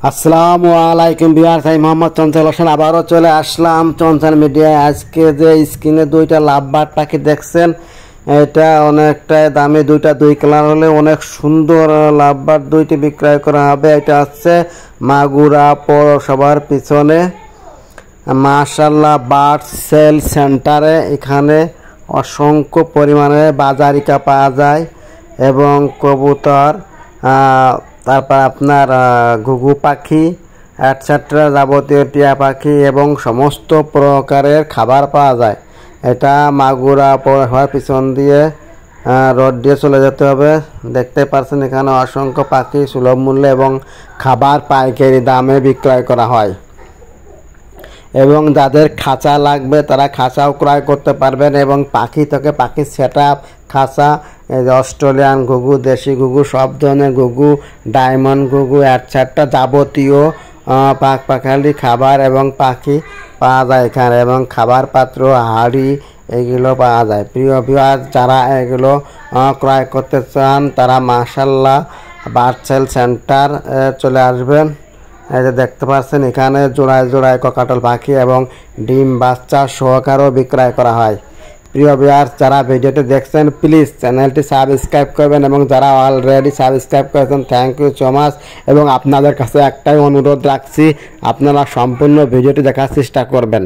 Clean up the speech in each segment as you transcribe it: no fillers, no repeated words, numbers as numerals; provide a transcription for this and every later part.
আসসালামু আলাইকুম ভিউয়ার্স, আমি মোহাম্মদ চঞ্চল হোসেন আবারও চলে আসলাম চঞ্চল মিডিয়ায়। আজকে যে স্ক্রিনে দুইটা লাভবার্ড পাখি দেখছেন, এটা অনেকটাই দামি, দুইটা দুই কালার হলে অনেক সুন্দর লাভবার্ড দুইটি বিক্রয় করা হবে। এটা হচ্ছে মাগুরা পৌরসভার পিছনে মাশাআল্লাহ বার্ড সেল সেন্টারে। এখানে অসংখ্য পরিমাণে বাজারিকা পাওয়া যায় এবং কবুতর, তারপর আপনার ঘুঘু পাখি এটসেট্রা, যাবতীয় টিয়া পাখি এবং সমস্ত প্রকারের খাবার পাওয়া যায়। এটা মাগুরা পৌরসভার পিছন দিয়ে রোড দিয়ে চলে যেতে হবে। দেখতে পাচ্ছেন এখানে অসংখ্য পাখি সুলভ মূল্যে এবং খাবার পাইকারি দামে বিক্রয় করা হয়। এবং যাদের খাঁচা লাগবে তারা খাঁচাও ক্রয় করতে পারবেন এবং পাখি থেকে পাখির সেট আপ, খাঁচা, অস্ট্রেলিয়ান ঘুঘু, দেশি ঘুঘু, সব ধরনের ঘুঘু, ডায়মন্ড ঘুঘু এটসেট্রা, যাবতীয় পাখালি খাবার এবং পাখি পাওয়া যায় এখানে, এবং খাবার পাত্র, হাঁড়ি এগুলো পাওয়া যায়। প্রিয় ভিউয়ার্স, যারা এগুলো ক্রয় করতে চান তারা মাশাআল্লাহ বার্ড সেল সেন্টার চলে আসবেন। এই যে দেখতে পাচ্ছেন এখানে জোড়ায় জোড়ায় ককাটল পাখি এবং ডিম বাচ্চা সহকারেও বিক্রয় করা হয়। প্রিয় ভিউয়ার্স, যারা ভিডিওটি দেখছেন প্লিজ চ্যানেলটি সাবস্ক্রাইব করবেন এবং যারা অলরেডি সাবস্ক্রাইব করেছেন থ্যাংক ইউ সো মাচ। এবং আপনাদের কাছে একটাই অনুরোধ রাখছি, আপনারা সম্পূর্ণ ভিডিওটি দেখার চেষ্টা করবেন।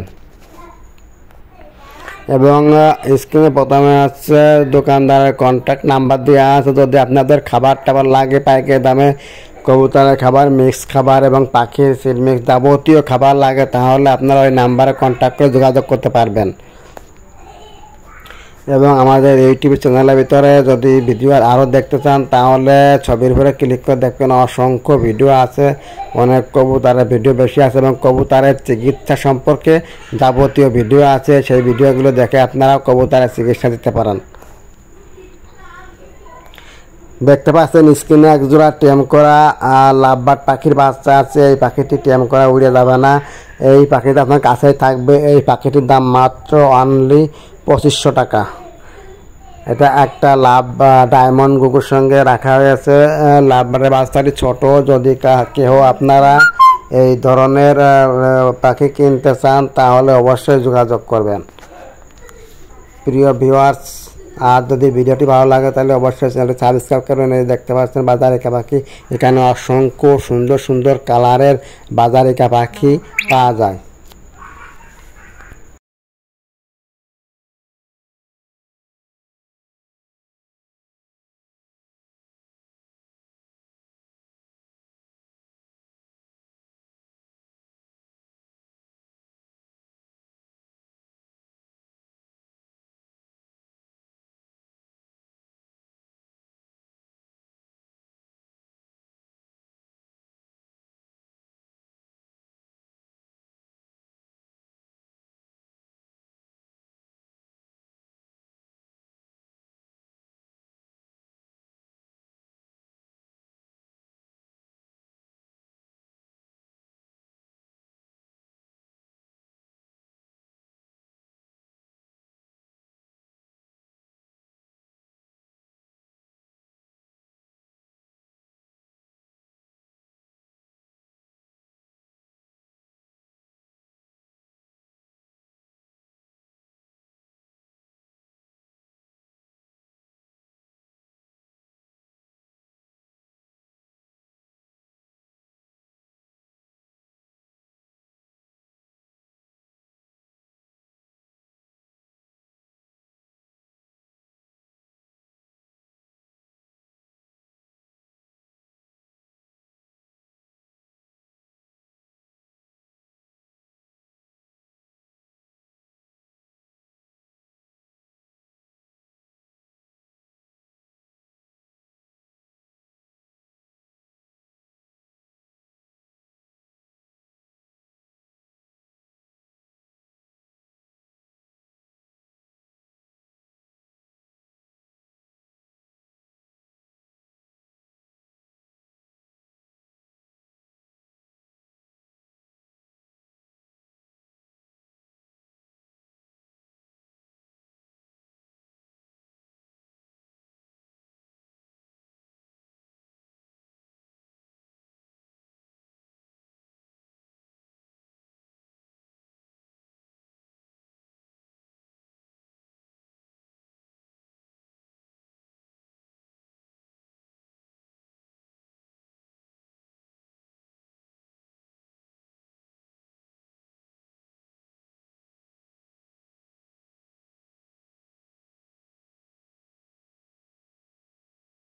এবং স্ক্রিনে প্রথমে হচ্ছে দোকানদারের কন্ট্যাক্ট নাম্বার দেওয়া আছে। যদি আপনাদের খাবার টাবার লাগে পাইকারি দামে, কবুতরের খাবার, মিক্স খাবার এবং পাখির সিল মিক্স যাবতীয় খাবার লাগে, তাহলে আপনারা ওই নাম্বারে কন্ট্যাক্ট করে যোগাযোগ করতে পারবেন। এবং আমাদের ইউটিউব চ্যানেলের ভিতরে যদি ভিডিও আরও দেখতে চান তাহলে ছবির উপরে ক্লিক করে দেখবেন, অসংখ্য ভিডিও আছে, অনেক কবুতরের ভিডিও বেশি আছে এবং কবুতরের চিকিৎসা সম্পর্কে যাবতীয় ভিডিও আছে। সেই ভিডিওগুলো দেখে আপনারা কবুতরের চিকিৎসা দিতে পারেন। দেখতে পাচ্ছেন স্ক্রিনে এক জোড়া টেম করা লাভবার্ড পাখির বাচ্চা আছে। এই পাখিটি টেম করা উড়ে যাবে না, এই পাখিটা আপনার কাছেই থাকবে। এই পাখিটির দাম মাত্র অনলি 2500 টাকা। এটা একটা ডায়মন্ড ঘুঘুর সঙ্গে রাখা হয়েছে। লাভবার্ডের বাচ্চাটি ছোট। যদি কেউ আপনারা এই ধরনের পাখি কিনতে চান তাহলে অবশ্যই যোগাযোগ করবেন। প্রিয় ভিউয়ার্স, আর যদি ভিডিওটি ভালো লাগে তাহলে অবশ্যই চ্যানেলটি সাবস্ক্রাইব করবেন। এই দেখতে পাচ্ছেন বাজারিকা পাখি, এখানে অসংখ্য সুন্দর সুন্দর কালারের বাজারিকা পাখি পাওয়া যায়।